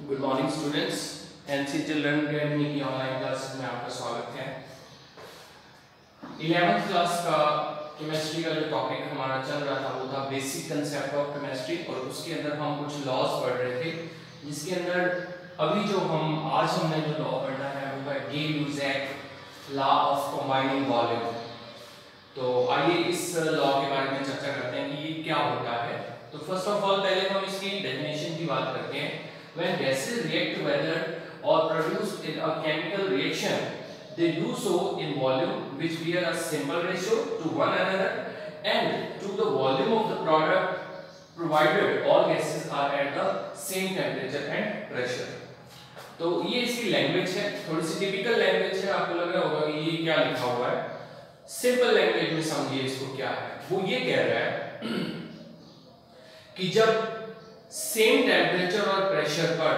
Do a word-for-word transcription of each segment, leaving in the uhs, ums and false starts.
Good morning students, NC children academy की online classes में आपका स्वागत है। इलेवेंथ क्लास का केमिस्ट्री का जो टॉपिक हमारा चल रहा था वो था बेसिक कंसेप्ट ऑफ केमिस्ट्री, और उसके अंदर हम कुछ लॉज पढ़ रहे थे, जिसके अंदर अभी जो हम आज हमने जो लॉ पढ़ना है वो है Gay Lussac law of combining volume. तो आइए इस लॉ के बारे में चर्चा करते हैं कि ये क्या होता है। तो फर्स्ट ऑफ ऑल पहले हम इसकी डेफिनेशन की बात करते हैं। When gases react together or produce in a chemical reaction, they do so in volume which bear a simple ratio to one another and to the volume of the product, provided all gases are at the same temperature and pressure. तो ये इसकी language है, थोड़ी सी typical language है। आपको लग रहा होगा कि ये क्या लिखा हुआ है। सिंपल लैंग्वेज में समझिए इसको क्या है। वो ये कह रहा है कि जब सेम टेम्परेचर और प्रेशर पर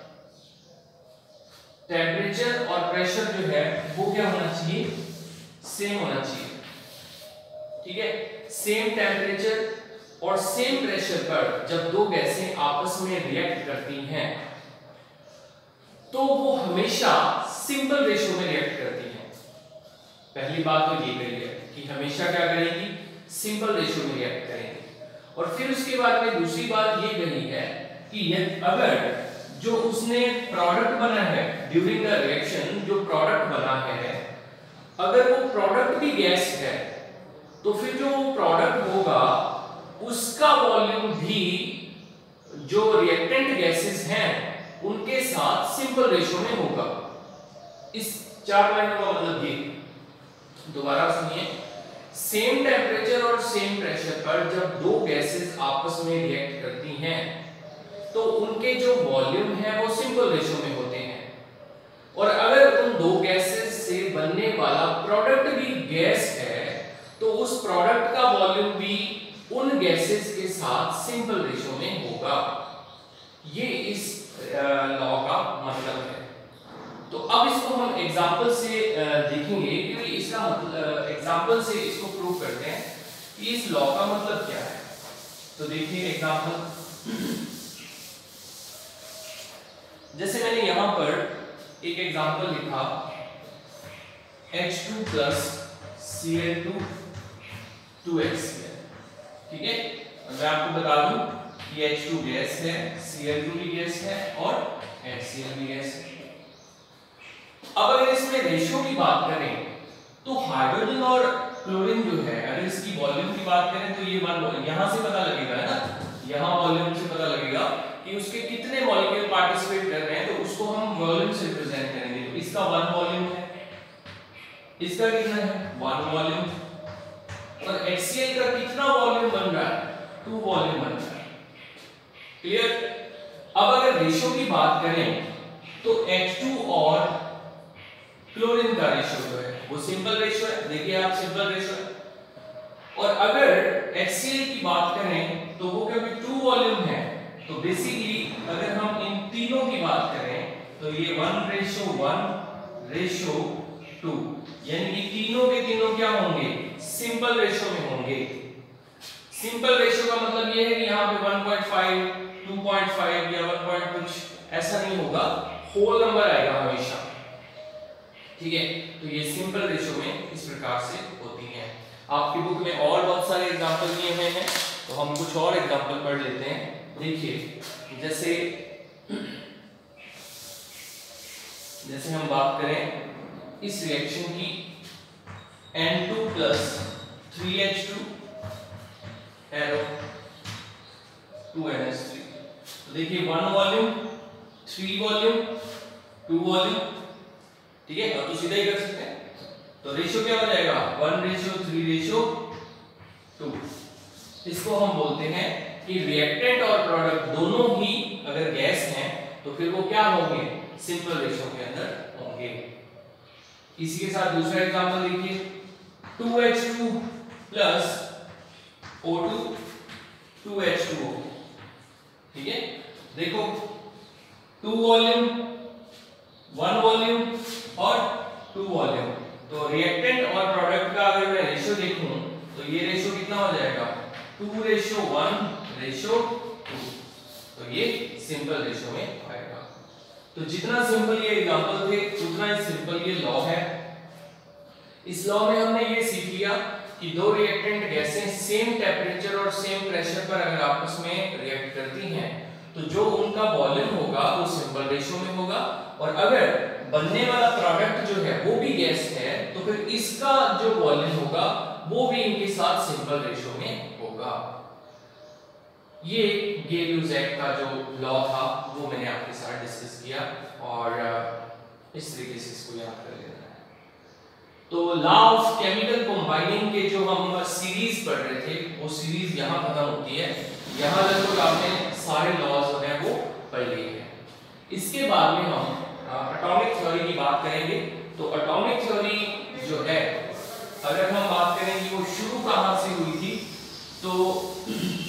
टेम्परेचर और प्रेशर जो है वो क्या होना चाहिए, सेम होना चाहिए। ठीक है, सेम टेम्परेचर और सेम प्रेशर पर जब दो गैसें आपस में रिएक्ट करती हैं तो वो हमेशा सिंपल रेशियो में रिएक्ट करती हैं। पहली बात तो ये कही है कि हमेशा क्या करेगी, सिंपल रेशियो में रिएक्ट करेंगे। और फिर उसके बाद में दूसरी बात ये कही है कि अगर जो उसने प्रोडक्ट बना है ड्यूरिंग द रिएक्शन, जो प्रोडक्ट बना है, अगर वो प्रोडक्ट भी गैस है तो फिर जो प्रोडक्ट होगा उसका वॉल्यूम भी जो रिएक्टेंट गैसेस हैं उनके साथ सिंपल रेशियो में होगा। इस चार लाइनों का मतलब ये, दोबारा सुनिए, सेम टेम्परेचर और सेम प्रेशर पर जब दो गैसेस आपस में रिएक्ट करती हैं तो उनके जो वॉल्यूम है वो सिंपल रेशियो में होते हैं। और अगर उन दो गैसेस से बनने वाला प्रोडक्ट भी गैस है तो उस प्रोडक्ट का वॉल्यूम भी उन गैसेस के साथ सिंपल रेशियो में होगा। ये इस लॉ का मतलब है। तो अब इसको हम एग्जांपल से देखेंगे, क्योंकि इसका मतलब एग्जांपल से इसको प्रूव करते हैं कि इस लॉ का मतलब क्या है। तो देखिए एग्जांपल, जैसे मैंने यहां पर एक एग्जांपल लिखा H two plus C L two two H C L. ठीक है, मैं आपको बता दूं कि एच टू गैस है, सी एल टू भी गैस है और एच सी एल भी गैस है। अब अगर इसमें रेशियो की बात करें तो हाइड्रोजन और क्लोरीन जो है, अगर इसकी वॉल्यूम की बात करें तो ये वन यहां से पता लगेगा, है ना, यहां वॉल्यूम से पता लगेगा कि उसके कितने मॉलिक्यूल पार्टिसिपेट कर रहे हैं, तो उसको हम वॉल्यूम से रिप्रेजेंट करेंगे। तो इसका वन वॉल्यूम है, इसका कितना है, वन वॉल्यूम। और एच सी एल का कितना वॉल्यूम बन रहा है, टू वॉल्यूम बन रहा है। क्लियर। अब अगर रेशियो की बात करें तो एच टू और क्लोरीन का रेशियो जो है वो सिंपल रेशियो है। देखिए आप, सिंपल रेशियो है। और अगर एच सी एल की बात करें तो वो क्योंकि टू वॉल्यूम है तो बेसिकली अगर हम इन तीनों की बात करें तो ये one ratio one ratio two, यानी कि तीनों के तीनों क्या होंगे, सिंपल रेशियो में होंगे। सिंपल रेशियो का मतलब ये है कि यहाँ पे one point five, two point five या वन पॉइंट कुछ ऐसा नहीं होगा, होल नंबर आएगा हमेशा। ठीक है, तो ये सिंपल रेशियो में इस प्रकार से होती हैं। आपकी बुक में और बहुत सारे एग्जांपल दिए हुए हैं, तो हम कुछ और एग्जांपल पढ़ लेते हैं। देखिए, जैसे जैसे हम बात करें इस रिएक्शन की N two plus three H two arrow two N H three. तो देखिए one volume, three volume, two volume. ठीक है, अब तो सीधा ही कर सकते हैं। तो रेशियो क्या हो जाएगा, one ratio three ratio two. इसको हम बोलते हैं कि रिएक्टेंट और प्रोडक्ट दोनों ही अगर गैस हैं तो फिर वो क्या होंगे, सिंपल रेशियो के अंदर होंगे। इसी के साथ दूसरा एग्जांपल देखिए, two H two plus O two two H two O. ठीक है, देखो टू वॉल्यूम, वन वॉल्यूम और टू वॉल्यूम। तो रिएक्टेंट और प्रोडक्ट का अगर मैं रेशियो देखूं तो ये रेशियो कितना हो जाएगा, two ratio one ratio two. तो ये सिंपल रेशियो में आएगा। तो जितना सिंपल ये एग्जांपल थे उतना ही सिंपल ये लॉ है। इस लॉ में हमने ये सीख लिया कि दो रिएक्टेंट गैसें सेम टेम्परेचर और सेम प्रेशर पर अगर आपस में रिएक्ट करती हैं तो जो उनका वॉल्यूम होगा वो सिंपल रेशियो में होगा, और अगर बनने वाला प्रोडक्ट जो है वो भी गैस है तो फिर इसका जो वॉल्यूम होगा वो भी इनके साथ सिंपल रेशियो में होगा। ये गे-ल्यूसेक का जो लॉ था वो मैंने आपके साथ डिस्कस किया, और इस तरीके से इसको याद कर लेना है। तो लॉ ऑफ केमिकल कंबाइनिंग के जो हम सीरीज पढ़ रहे थे वो सीरीज यहाँ खत्म होती है। यहाँ लगभग आपने सारे लॉज जो हैं वो पढ़ लिए हैं। इसके बाद में हम एटॉमिक थ्योरी की बात करेंगे। तो एटॉमिक थ्योरी जो है अगर हम बात करें कि वो शुरू कहाँ से हुई थी, तो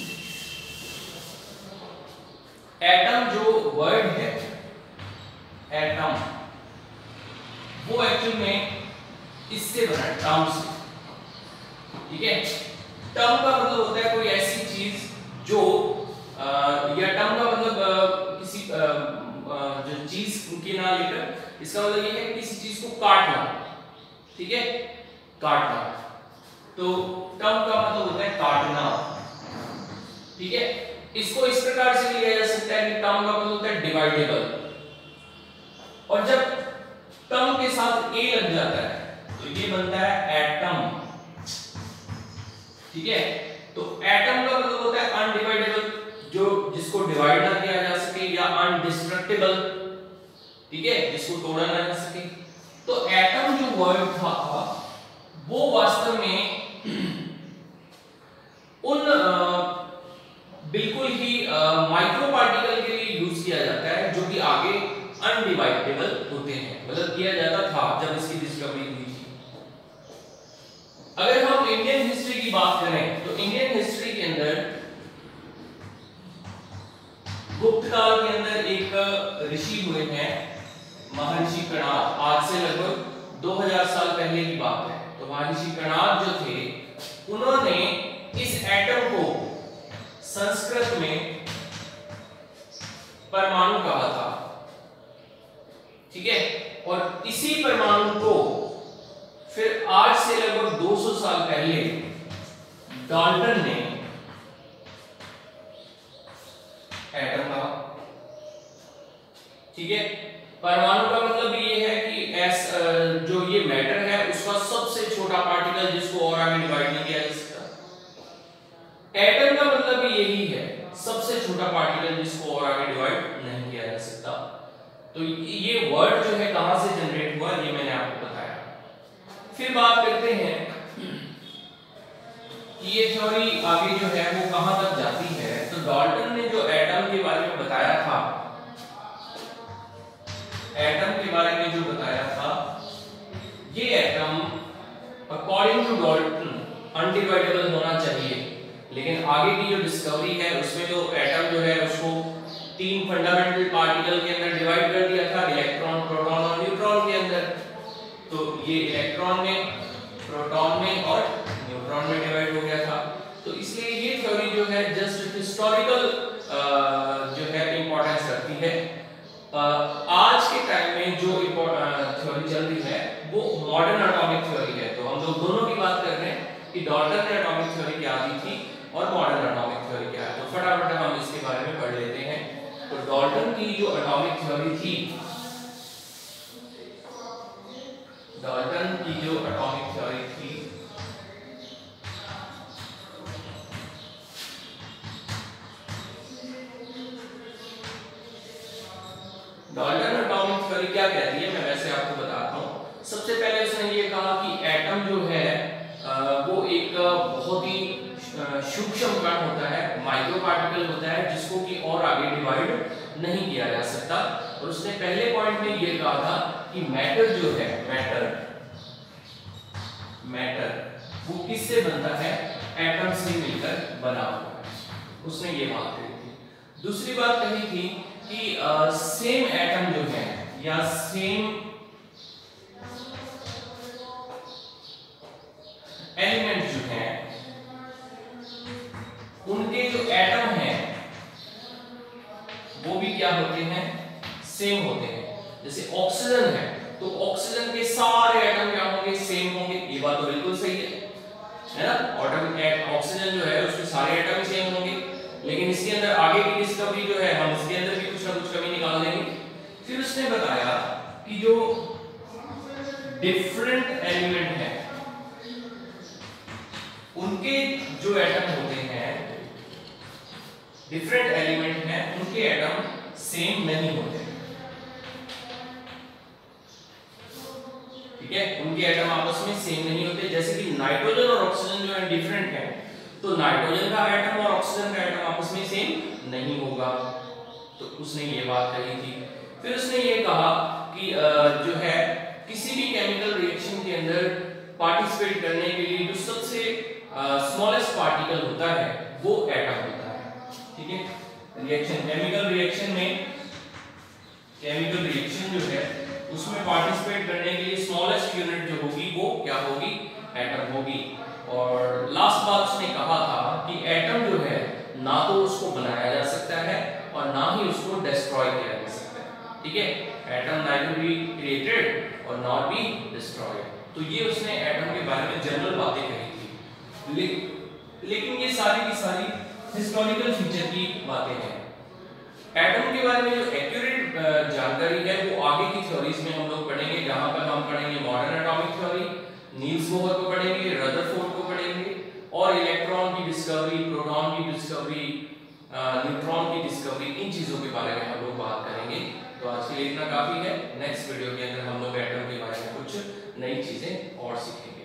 एटम जो वर्ड है एटम वो एक्चुअल में इससे बना टर्म से, ठीक है। टर्म का मतलब होता है कोई ऐसी चीज जो आ, या टर्म का मतलब आ, किसी आ, आ, जो चीज के ना लेकर इसका मतलब ये है किसी चीज को काटना, ठीक है, काटना। तो टर्म का मतलब होता है काटना, ठीक है। इसको इस प्रकार से लिया जा सकता है कि टर्म का मतलब होता है डिवाइडेबल, और जब टर्म के साथ ए लग जाता है तो ये बनता है एटम, ठीक है। तो एटम का मतलब होता है अनडिवाइडेबल, जो जिसको डिवाइड ना किया जा सके, या अनडिस्ट्रक्टेबल, ठीक है, जिसको तोड़ा ना जा सके। तो एटम जो वर्ड था वो वास्तव में उन बिल्कुल ही माइक्रो पार्टिकल के लिए यूज किया जाता है जो कि आगे अनडिवाइडेबल होते हैं, मतलब किया जाता था जब इसकी डिस्कवरी हुई थी। अगर हम इंडियन हिस्ट्री की बात करें तो इंडियन हिस्ट्री के अंदर गुप्त काल के अंदर एक ऋषि हुए हैं महर्षि कणाद। आज से लगभग दो हज़ार साल पहले की बात है। तो महर्षि कणाद जो थे उन्होंने इस एटम को संस्कृत में परमाणु कहा था, ठीक है। और इसी परमाणु को फिर आज से लगभग दो सौ साल पहले डाल्टन ने एटम कहा, ठीक है। परमाणु का मतलब ये है कि एस जो ये मैटर है उसका सबसे छोटा पार्टिकल जिसको और आगे डिवाइड नहीं किया जा सकता। एटम का मतलब भी यही है, सबसे छोटा पार्टिकल जिसको और आगे डिवाइड नहीं किया जा सकता। तो ये वर्ड जो है कहां से जनरेट हुआ ये मैंने आपको बताया। फिर बात करते हैं कि ये थ्योरी आगे जो है वो कहां तक जाती है। तो डाल्टन ने जो एटम के बारे में बताया था, एटम के बारे में जो बताया था, ये atom according to Dalton undividable होना चाहिए। लेकिन आगे की जो डिस्कवरी है उसमें जो एटम जो है उसको तीन फंडामेंटल पार्टिकल के अंदर डिवाइड कर दिया था, इलेक्ट्रॉन, प्रोटॉन और न्यूट्रॉन के अंदर। तो ये इलेक्ट्रॉन में, प्रोटॉन में और न्यूट्रॉन में डिवाइड हो गया था। तो इसलिए ये थ्योरी जो है जस्ट हिस्टोरिकल जो है इंपॉर्टेंस रखती है। आज के टाइम में जो थ्योरी चल रही है वो मॉडर्न एटॉमिक थ्योरी है। तो हम लोग दोनों की बात कर रहे हैं कि डाल्टन ने एटॉमिक थ्योरी क्या दी थी और मॉडर्न एटॉमिक थ्योरी क्या है। तो फटाफट हम इसके बारे में पढ़ लेते हैं। तो डाल्टन की जो एटॉमिक थ्योरी थी, डाल्टन की जो एटॉमिक थ्योरी थी डाल्टन एटॉमिक थ्योरी क्या कहती है मैं वैसे आपको बताता हूं। सबसे पहले उसने ये कहा कि एटम जो है वो एक बहुत ही सूक्ष्म कण होता है, माइक्रो पार्टिकल होता है जिसको कि और आगे डिवाइड नहीं किया जा सकता। और उसने पहले पॉइंट में ये कहा था कि मैटर जो है, मैटर मैटर वो किससे बनता है, एटम से मिलकर बना हुआ है। उसने ये बात कही थी। दूसरी बात कही थी कि सेम एटम जो है या सेम एलिमेंट जो है उनके जो एटम हैं वो भी क्या होते हैं, सेम होते हैं। जैसे ऑक्सीजन है तो ऑक्सीजन के सारे एटम क्या होंगे, सेम होंगे, ये बात तो बिल्कुल सही है, है ना। ऑक्सीजन जो है उसके सारे एटम सेम होंगे, लेकिन इसके अंदर आगे की डिस्कवरी जो है हम इसके अंदर भी कुछ ना कुछ कमी निकाल देंगे। फिर उसने बताया कि जो डिफरेंट एलिमेंट है उनके जो एटम होते हैं, डिफरेंट एलिमेंट हैं उनके एटम सेम नहीं होते, ठीक है, उनके एटम आपस में सेम नहीं होते। जैसे कि नाइट्रोजन और ऑक्सीजन जो है डिफरेंट है, तो नाइट्रोजन का एटम और ऑक्सीजन का एटम आपस में सेम नहीं होगा, तो उसने ये बात कही थी। फिर उसने ये कहा कि जो है किसी भी केमिकल रिएक्शन के अंदर पार्टिसिपेट करने के लिए जो सबसे स्मॉलेस्ट पार्टिकल होता है वो एटम होता है, ठीक है। रिएक्शन केमिकल रिएक्शन में केमिकल रिएक्शन जो है उसमें पार्टिसिपेट करने के लिए स्मॉलेस्ट यूनिट जो होगी वो क्या होगी, एटम होगी। और लास्ट बात उसने कहा था कि एटम जो है ना तो उसको बनाया जा सकता है और ना ही उसको डिस्ट्रॉय किया जा सकता है, ठीक है। एटम नाइदर बी क्रिएटेड और नॉट बी डिस्ट्रॉयड। तो ये उसने एटम के बारे में जनरल बातें कही थी, ले, लेकिन ये सारी की सारी हिस्टोरिकल फीचर की बातें हैं। एटम के बारे में जो एक्यूरेट जानकारी है वो आगे की थ्योरीज में हम लोग पढ़ेंगे, जहां पर हम पढ़ेंगे modern atomic theory, Niels Bohr को पढ़ेंगे, रदरफोर्ड को पढ़ेंगे, और इलेक्ट्रॉन की डिस्कवरी, प्रोटॉन की डिस्कवरी, न्यूट्रॉन की डिस्कवरी, इन चीजों के बारे में हम लोग बात करेंगे। तो आज के लिए इतना काफी है। नेक्स्ट वीडियो के अंदर हम लोग एटम के बारे में कुछ नई चीजें और सीखेंगे।